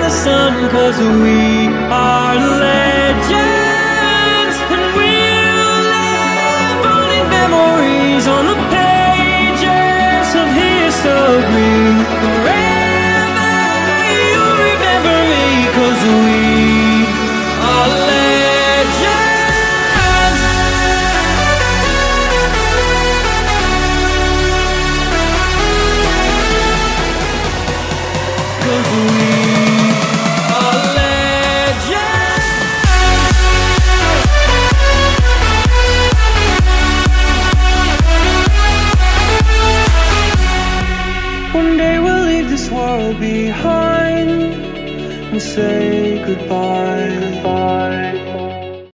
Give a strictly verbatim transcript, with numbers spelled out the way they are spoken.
the sun, 'cause we are legends, and we'll live on in memories on the pages of history. Forever you'll remember me, 'cause we are legends. 'Cause we are legends. One day we'll leave this world behind and say goodbye.